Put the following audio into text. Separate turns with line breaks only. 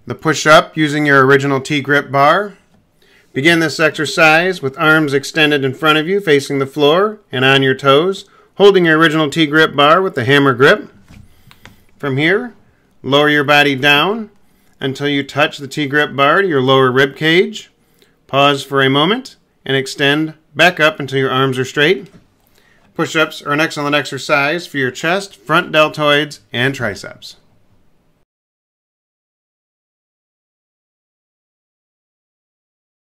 the push-up using your original T-grip bar. Begin this exercise with arms extended in front of you facing the floor and on your toes, holding your original T-grip bar with the hammer grip. From here, lower your body down until you touch the T-grip bar to your lower rib cage. Pause for a moment and extend back up until your arms are straight. Push-ups are an excellent exercise for your chest, front deltoids, and triceps.